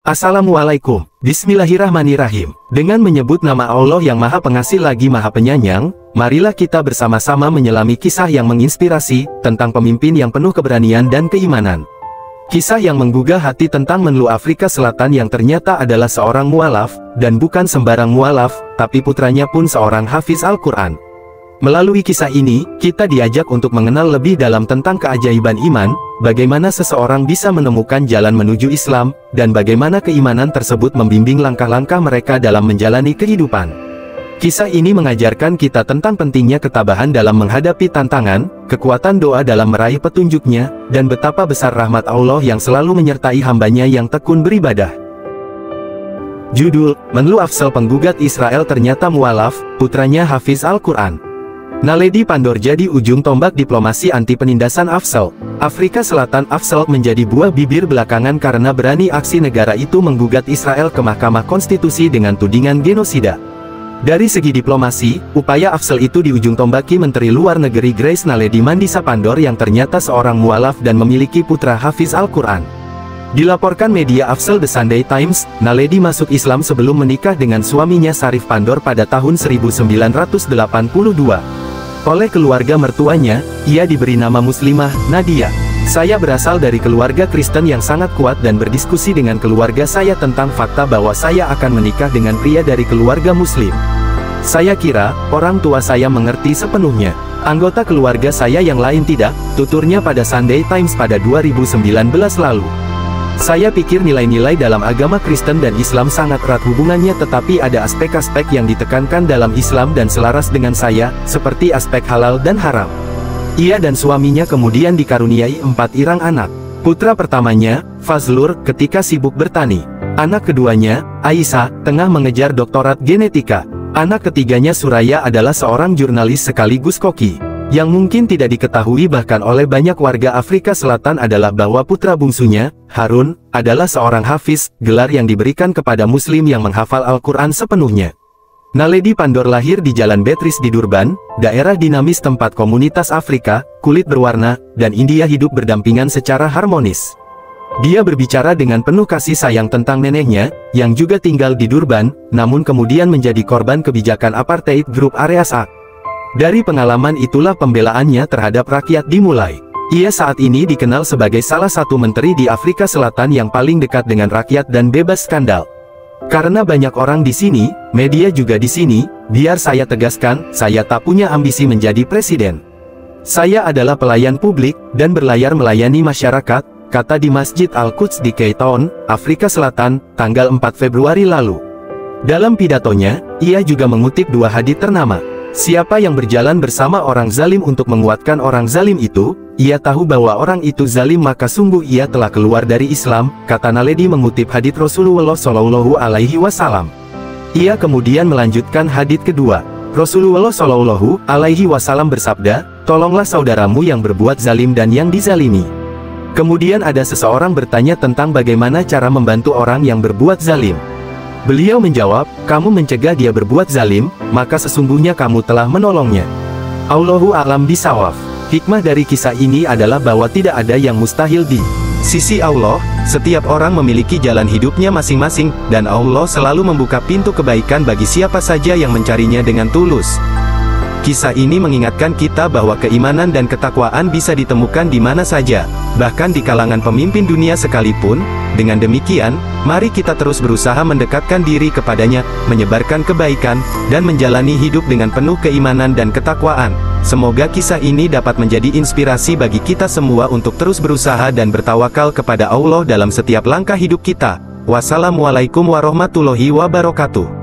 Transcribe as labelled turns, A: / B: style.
A: Assalamualaikum. Bismillahirrahmanirrahim. Dengan menyebut nama Allah yang Maha Pengasih lagi Maha Penyayang, marilah kita bersama-sama menyelami kisah yang menginspirasi, tentang pemimpin yang penuh keberanian dan keimanan. Kisah yang menggugah hati tentang Menlu Afrika Selatan yang ternyata adalah seorang mualaf, dan bukan sembarang mualaf, tapi putranya pun seorang hafiz Al-Quran. Melalui kisah ini, kita diajak untuk mengenal lebih dalam tentang keajaiban iman, bagaimana seseorang bisa menemukan jalan menuju Islam, dan bagaimana keimanan tersebut membimbing langkah-langkah mereka dalam menjalani kehidupan. Kisah ini mengajarkan kita tentang pentingnya ketabahan dalam menghadapi tantangan, kekuatan doa dalam meraih petunjuknya, dan betapa besar rahmat Allah yang selalu menyertai hambanya yang tekun beribadah. Judul, Menlu Afzal Penggugat Israel ternyata mualaf, putranya hafiz Al-Quran. Naledi Pandor jadi ujung tombak diplomasi anti penindasan Afzal. Afrika Selatan. Afzal menjadi buah bibir belakangan karena berani aksi negara itu menggugat Israel ke Mahkamah Konstitusi dengan tudingan genosida. Dari segi diplomasi, upaya Afzal itu di ujung tombaki Menteri Luar Negeri Grace Naledi Mandisa Pandor yang ternyata seorang mualaf dan memiliki putra hafiz Al-Quran. Dilaporkan media Afzal The Sunday Times, Naledi masuk Islam sebelum menikah dengan suaminya Sarif Pandor pada tahun 1982. Oleh keluarga mertuanya, ia diberi nama muslimah, Nadia. Saya berasal dari keluarga Kristen yang sangat kuat dan berdiskusi dengan keluarga saya tentang fakta bahwa saya akan menikah dengan pria dari keluarga muslim. Saya kira, orang tua saya mengerti sepenuhnya. Anggota keluarga saya yang lain tidak, tuturnya pada Sunday Times pada 2019 lalu. Saya pikir nilai-nilai dalam agama Kristen dan Islam sangat erat hubungannya, tetapi ada aspek-aspek yang ditekankan dalam Islam dan selaras dengan saya, seperti aspek halal dan haram. Ia dan suaminya kemudian dikaruniai 4 irang anak. Putra pertamanya, Fazlur, ketika sibuk bertani. Anak keduanya, Aisyah, tengah mengejar doktorat genetika. Anak ketiganya Suraya adalah seorang jurnalis sekaligus koki. Yang mungkin tidak diketahui bahkan oleh banyak warga Afrika Selatan adalah bahwa putra bungsunya, Harun, adalah seorang hafiz, gelar yang diberikan kepada muslim yang menghafal Al-Quran sepenuhnya. Naledi Pandor lahir di Jalan Beatrice di Durban, daerah dinamis tempat komunitas Afrika, kulit berwarna, dan India hidup berdampingan secara harmonis. Dia berbicara dengan penuh kasih sayang tentang neneknya, yang juga tinggal di Durban, namun kemudian menjadi korban kebijakan apartheid grup Areas A. Dari pengalaman itulah pembelaannya terhadap rakyat dimulai. Ia saat ini dikenal sebagai salah satu menteri di Afrika Selatan yang paling dekat dengan rakyat dan bebas skandal. Karena banyak orang di sini, media juga di sini, biar saya tegaskan, saya tak punya ambisi menjadi presiden. Saya adalah pelayan publik, dan berlayar melayani masyarakat, kata di Masjid Al-Quds di Cape Town, Afrika Selatan, tanggal 4 Februari lalu. Dalam pidatonya, ia juga mengutip 2 hadits ternama. Siapa yang berjalan bersama orang zalim untuk menguatkan orang zalim itu, ia tahu bahwa orang itu zalim maka sungguh ia telah keluar dari Islam, kata Naledi mengutip hadits Rasulullah Shallallahu Alaihi Wasallam. Ia kemudian melanjutkan hadits kedua. Rasulullah Shallallahu Alaihi Wasallam bersabda, tolonglah saudaramu yang berbuat zalim dan yang dizalimi. Kemudian ada seseorang bertanya tentang bagaimana cara membantu orang yang berbuat zalim. Beliau menjawab, kamu mencegah dia berbuat zalim, maka sesungguhnya kamu telah menolongnya. Allahu a'lam bishawab. Hikmah dari kisah ini adalah bahwa tidak ada yang mustahil di sisi Allah. Setiap orang memiliki jalan hidupnya masing-masing, dan Allah selalu membuka pintu kebaikan bagi siapa saja yang mencarinya dengan tulus. Kisah ini mengingatkan kita bahwa keimanan dan ketakwaan bisa ditemukan di mana saja, bahkan di kalangan pemimpin dunia sekalipun. Dengan demikian, mari kita terus berusaha mendekatkan diri kepadanya, menyebarkan kebaikan, dan menjalani hidup dengan penuh keimanan dan ketakwaan. Semoga kisah ini dapat menjadi inspirasi bagi kita semua untuk terus berusaha dan bertawakal kepada Allah dalam setiap langkah hidup kita. Wassalamualaikum warahmatullahi wabarakatuh.